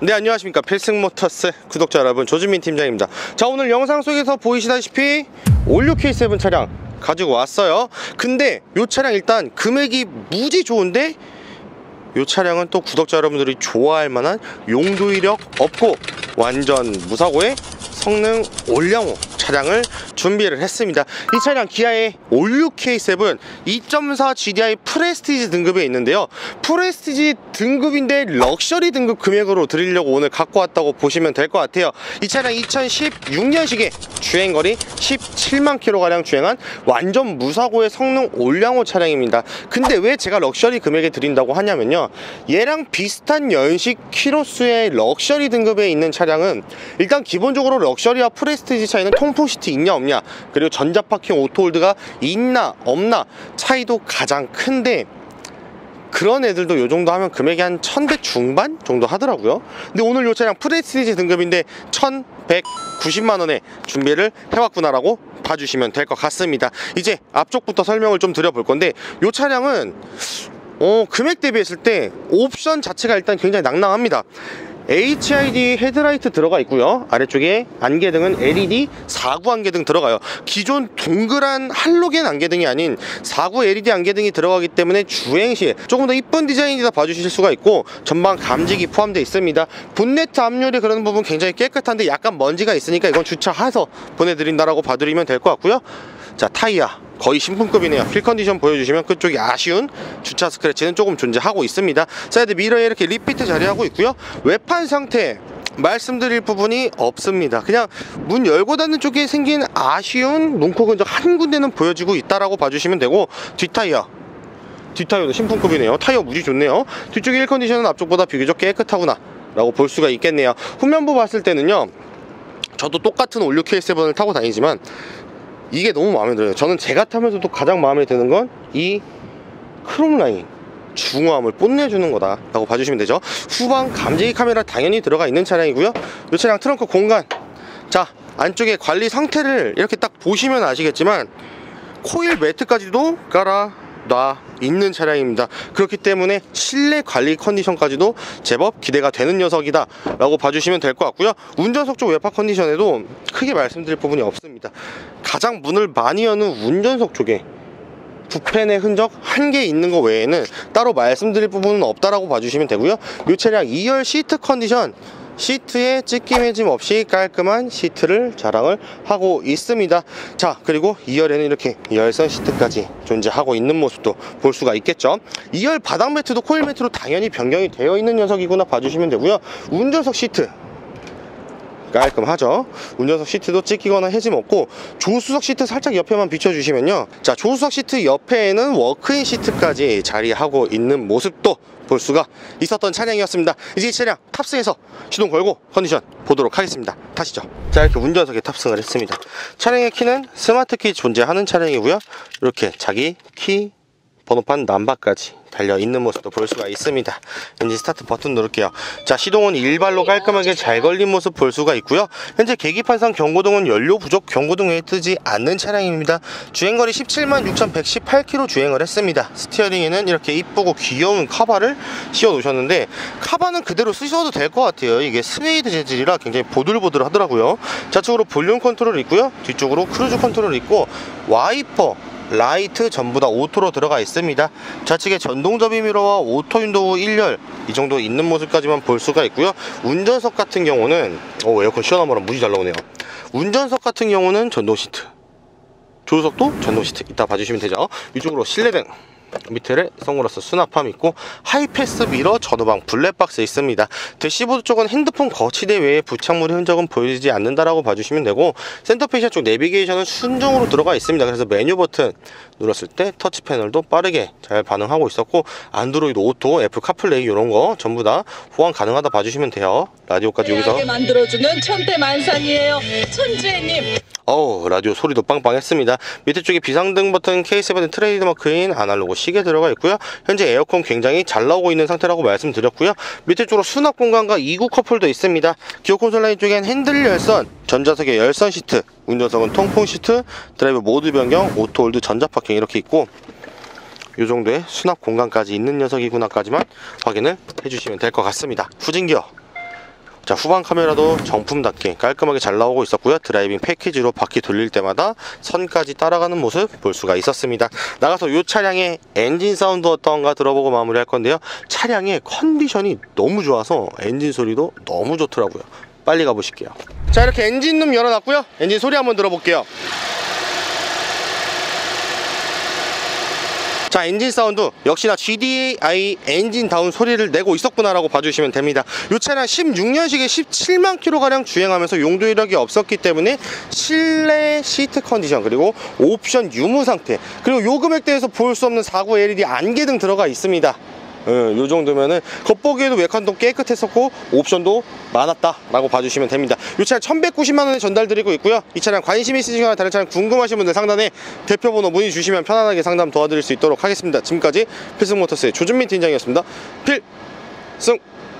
네, 안녕하십니까. 필승모터스 구독자 여러분, 조준민 팀장입니다. 자, 오늘 영상 속에서 보이시다시피 올류 K7 차량 가지고 왔어요. 근데 이 차량 일단 금액이 무지 좋은데 이 차량은 또 구독자 여러분들이 좋아할 만한 용도 이력 없고 완전 무사고의 성능 올량호 차량을 준비를 했습니다. 이 차량 기아의 올류 K7 2.4 GDI 프레스티지 등급에 있는데요. 프레스티지 등급인데 럭셔리 등급 금액으로 드리려고 오늘 갖고 왔다고 보시면 될 것 같아요. 이 차량 2016년식에 주행거리 17만 킬로가량 주행한 완전 무사고의 성능 올량호 차량입니다. 근데 왜 제가 럭셔리 금액에 드린다고 하냐면요, 얘랑 비슷한 연식 키로수의 럭셔리 등급에 있는 차량은 일단 기본적으로 럭셔리와 프레스티지 차이는 통풍 시트 있냐 없냐, 그리고 전자파킹 오토홀드가 있나 없나 차이도 가장 큰데, 그런 애들도 요 정도 하면 금액이 한 1100 중반 정도 하더라고요. 근데 오늘 요 차량 프레스티지 등급인데 1190만원에 준비를 해왔구나라고 봐주시면 될 것 같습니다. 이제 앞쪽부터 설명을 좀 드려볼 건데, 요 차량은 금액 대비했을 때 옵션 자체가 일단 굉장히 낭낭합니다. HID 헤드라이트 들어가 있고요. 아래쪽에 안개등은 LED 4구 안개등 들어가요. 기존 동그란 할로겐 안개등이 아닌 4구 LED 안개등이 들어가기 때문에 주행시에 조금 더 이쁜 디자인이다 봐주실 수가 있고, 전방 감지기 포함되어 있습니다. 본네트 앞유리 그런 부분 굉장히 깨끗한데 약간 먼지가 있으니까 이건 주차해서 보내드린다라고 봐드리면 될 것 같고요. 자, 타이어 거의 신품급이네요. 휠 컨디션 보여주시면 끝쪽이 아쉬운 주차 스크래치는 조금 존재하고 있습니다. 사이드 미러에 이렇게 리피트 자리하고 있고요. 외판 상태 말씀드릴 부분이 없습니다. 그냥 문 열고 닫는 쪽에 생긴 아쉬운 롱코 근적 한 군데는 보여지고 있다라고 봐주시면 되고, 뒷타이어도 신품급이네요. 타이어 무지 좋네요. 뒤쪽 휠 컨디션은 앞쪽보다 비교적 깨끗하구나 라고 볼 수가 있겠네요. 후면부 봤을 때는요, 저도 똑같은 올류 K7을 타고 다니지만 이게 너무 마음에 들어요. 저는 제가 타면서도 가장 마음에 드는 건 이 크롬 라인 중후함을 뽐내주는 거다 라고 봐주시면 되죠. 후방 감지기 카메라 당연히 들어가 있는 차량이고요. 이 차량 트렁크 공간, 자, 안쪽에 관리 상태를 이렇게 딱 보시면 아시겠지만 코일 매트까지도 깔아놔 있는 차량입니다. 그렇기 때문에 실내 관리 컨디션까지도 제법 기대가 되는 녀석이다 라고 봐주시면 될 것 같고요. 운전석 쪽 외파 컨디션에도 크게 말씀드릴 부분이 없습니다. 가장 문을 많이 여는 운전석 쪽에 붓펜의 흔적 한 개 있는 거 외에는 따로 말씀드릴 부분은 없다라고 봐주시면 되고요. 이 차량 2열 시트 컨디션, 시트에 찢김 해짐 없이 깔끔한 시트를 자랑을 하고 있습니다. 자, 그리고 2열에는 이렇게 열선 시트까지 존재하고 있는 모습도 볼 수가 있겠죠. 2열 바닥 매트도 코일 매트로 당연히 변경이 되어 있는 녀석이구나 봐주시면 되고요. 운전석 시트 깔끔하죠. 운전석 시트도 찢기거나 해짐 없고, 조수석 시트 살짝 옆에만 비춰주시면요, 자, 조수석 시트 옆에는 워크인 시트까지 자리하고 있는 모습도 볼 수가 있었던 차량이었습니다. 이제 이 차량 탑승해서 시동 걸고 컨디션 보도록 하겠습니다. 타시죠. 자, 이렇게 운전석에 탑승을 했습니다. 차량의 키는 스마트키 존재하는 차량이고요. 이렇게 자기 키 번호판 넘버까지 달려있는 모습도 볼 수가 있습니다. 엔진 스타트 버튼 누를게요. 자, 시동은 일발로 깔끔하게 잘 걸린 모습 볼 수가 있고요. 현재 계기판상 경고등은 연료 부족 경고등에 뜨지 않는 차량입니다. 주행거리 17만 6,118km 주행을 했습니다. 스티어링에는 이렇게 이쁘고 귀여운 카바를 씌워 놓으셨는데, 카바는 그대로 쓰셔도 될 것 같아요. 이게 스웨이드 재질이라 굉장히 보들보들 하더라고요. 좌측으로 볼륨 컨트롤 있고요. 뒤쪽으로 크루즈 컨트롤 있고, 와이퍼 라이트 전부 다 오토로 들어가 있습니다. 좌측에 전동 접이미러와 오토 윈도우 1열 이 정도 있는 모습까지만 볼 수가 있고요. 운전석 같은 경우는 에어컨 시원한 바람 무지 잘 나오네요. 운전석 같은 경우는 전동 시트, 조수석도 전동 시트 이따 봐주시면 되죠. 이쪽으로 실내등, 밑에 선글라스 수납함 있고, 하이패스 미러 전후방 블랙박스 있습니다. 대시보드 쪽은 핸드폰 거치대 외에 부착물의 흔적은 보이지 않는다라고 봐주시면 되고, 센터페시아 쪽 내비게이션은 순정으로 들어가 있습니다. 그래서 메뉴 버튼 눌렀을 때 터치 패널도 빠르게 잘 반응하고 있었고, 안드로이드 오토, 애플 카플레이 이런 거 전부 다 호환 가능하다 봐주시면 돼요. 라디오까지 여기서 만들어주는 천대만상이에요. 천재님. 라디오 소리도 빵빵했습니다. 밑에 쪽에 비상등 버튼, K7의 트레이드마크인 아날로그 시계 들어가 있고요. 현재 에어컨 굉장히 잘 나오고 있는 상태라고 말씀드렸고요. 밑에 쪽으로 수납 공간과 2구 컵홀더 있습니다. 기어 콘솔 라인 쪽엔 핸들 열선, 전자석에 열선 시트, 운전석은 통풍 시트, 드라이브 모드 변경, 오토홀드, 전자파킹 이렇게 있고, 이 정도의 수납 공간까지 있는 녀석이구나까지만 확인을 해주시면 될 것 같습니다. 후진기어 자, 후방 카메라도 정품답게 깔끔하게 잘 나오고 있었고요. 드라이빙 패키지로 바퀴 돌릴 때마다 선까지 따라가는 모습 볼 수가 있었습니다. 나가서 이 차량의 엔진 사운드 어떤가 들어보고 마무리할 건데요. 차량의 컨디션이 너무 좋아서 엔진 소리도 너무 좋더라고요. 빨리 가보실게요. 자, 이렇게 엔진룸 열어놨고요. 엔진 소리 한번 들어볼게요. 자, 엔진 사운드 역시나 GDI 엔진다운 소리를 내고 있었구나 라고 봐주시면 됩니다. 이 차량 16년식에 17만 킬로가량 주행하면서 용도 이력이 없었기 때문에 실내 시트 컨디션, 그리고 옵션 유무 상태, 그리고 요 금액대에서 볼 수 없는 4구 LED 안개등 들어가 있습니다. 요 정도면은 겉보기에도 외관도 깨끗했었고 옵션도 많았다 라고 봐주시면 됩니다. 이 차량 1190만원에 전달드리고 있고요. 이 차량 관심 있으시거나 다른 차량 궁금하신 분들 상단에 대표번호 문의 주시면 편안하게 상담 도와드릴 수 있도록 하겠습니다. 지금까지 필승모터스의 조준민 팀장이었습니다. 필승!